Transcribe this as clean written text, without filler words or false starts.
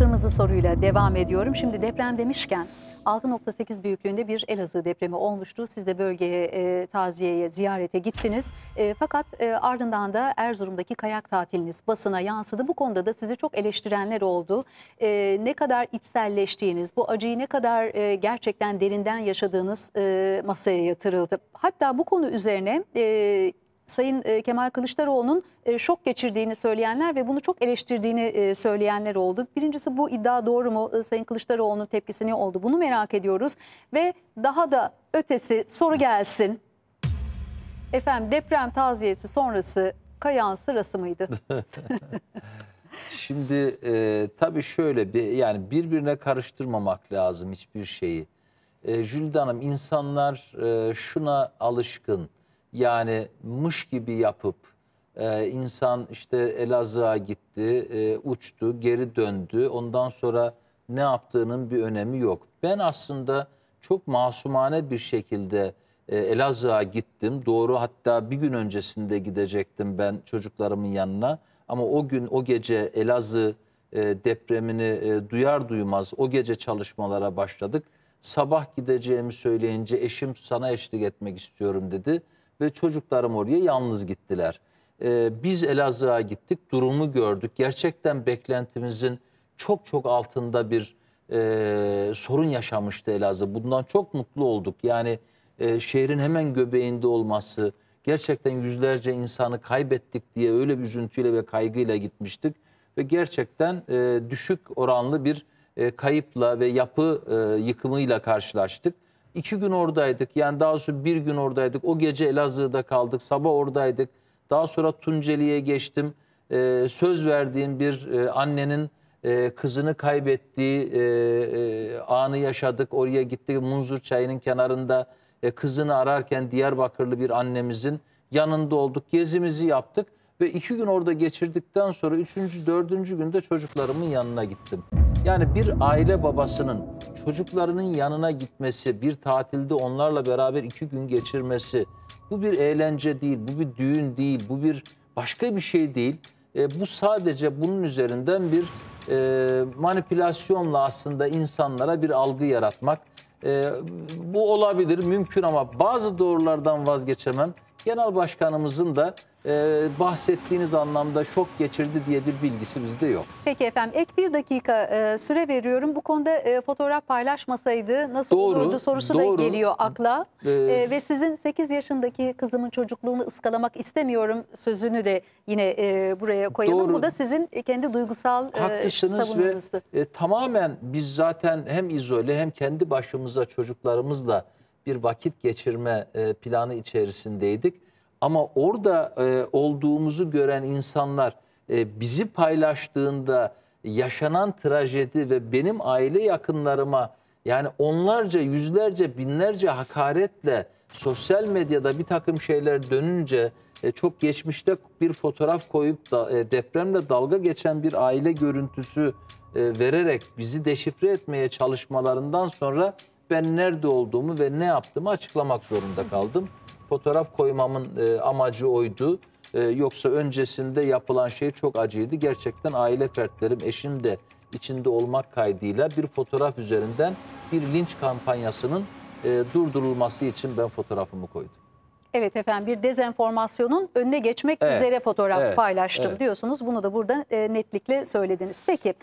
kırmızı soruyla devam ediyorum. Şimdi deprem demişken 6,8 büyüklüğünde bir Elazığ depremi olmuştu. Siz de bölgeye taziyeye, ziyarete gittiniz. Fakat ardından da Erzurum'daki kayak tatiliniz basına yansıdı. Bu konuda da sizi çok eleştirenler oldu. Ne kadar içselleştiğiniz, bu acıyı ne kadar gerçekten derinden yaşadığınız masaya yatırıldı. Hatta bu konu üzerine Sayın Kemal Kılıçdaroğlu'nun şok geçirdiğini söyleyenler ve bunu çok eleştirdiğini söyleyenler oldu. Birincisi, bu iddia doğru mu? Sayın Kılıçdaroğlu'nun tepkisi ne oldu? Bunu merak ediyoruz. Ve daha da ötesi soru gelsin. Efendim, deprem taziyesi sonrası kayağın sırası mıydı? Şimdi tabii şöyle yani birbirine karıştırmamak lazım hiçbir şeyi. Jülide Hanım, insanlar şuna alışkın. Yani mış gibi yapıp insan işte Elazığ'a gitti, uçtu, geri döndü. Ondan sonra ne yaptığının bir önemi yok. Ben aslında çok masumane bir şekilde Elazığ'a gittim. Doğru, hatta bir gün öncesinde gidecektim ben çocuklarımın yanına. Ama o gün, o gece Elazığ depremini duyar duymaz o gece çalışmalara başladık. Sabah gideceğimi söyleyince eşim sana eşlik etmek istiyorum dedi ve çocuklarım oraya yalnız gittiler. Biz Elazığ'a gittik, durumu gördük. Gerçekten beklentimizin çok çok altında bir sorun yaşamıştı Elazığ. Bundan çok mutlu olduk. Yani şehrin hemen göbeğinde olması, gerçekten yüzlerce insanı kaybettik diye öyle bir üzüntüyle ve kaygıyla gitmiştik. Ve gerçekten düşük oranlı bir kayıpla ve yapı yıkımıyla karşılaştık. 2 gün oradaydık. Yani daha sonra bir gün oradaydık. O gece Elazığ'da kaldık. Sabah oradaydık. Daha sonra Tunceli'ye geçtim. Söz verdiğim bir annenin kızını kaybettiği anı yaşadık. Oraya gittik. Munzur Çayı'nın kenarında kızını ararken Diyarbakırlı bir annemizin yanında olduk. Gezimizi yaptık. Ve 2 gün orada geçirdikten sonra 3. 4. günde çocuklarımın yanına gittim. Yani bir aile babasının çocuklarının yanına gitmesi, bir tatilde onlarla beraber 2 gün geçirmesi, bu bir eğlence değil, bu bir düğün değil, bu bir başka bir şey değil. Bu sadece bunun üzerinden bir manipülasyonla aslında insanlara bir algı yaratmak. Bu olabilir, mümkün, ama bazı doğrulardan vazgeçemem. Genel başkanımızın da bahsettiğiniz anlamda şok geçirdi diye bir bilgisi bizde yok. Peki efendim, ek bir dakika süre veriyorum. Bu konuda fotoğraf paylaşmasaydı nasıl olurdu sorusu da geliyor akla. Ve sizin 8 yaşındaki kızımın çocukluğunu ıskalamak istemiyorum sözünü de yine buraya koyalım. Doğru. Bu da sizin kendi duygusal savunmanızdı. Ve tamamen biz zaten hem izole hem kendi başımıza çocuklarımızla bir vakit geçirme planı içerisindeydik. Ama orada olduğumuzu gören insanlar bizi paylaştığında yaşanan trajedi ve benim aile yakınlarıma yani onlarca, yüzlerce, binlerce hakaretle sosyal medyada bir takım şeyler dönünce çok geçmişte bir fotoğraf koyup da depremle dalga geçen bir aile görüntüsü vererek bizi deşifre etmeye çalışmalarından sonra ben nerede olduğumu ve ne yaptığımı açıklamak zorunda kaldım. Fotoğraf koymamın amacı oydu. Yoksa öncesinde yapılan şey çok acıydı. Gerçekten aile fertlerim, eşim de içinde olmak kaydıyla bir fotoğraf üzerinden bir linç kampanyasının durdurulması için ben fotoğrafımı koydum. Evet efendim, bir dezenformasyonun önüne geçmek üzere fotoğraf paylaştım diyorsunuz. Bunu da burada netlikle söylediniz. Peki.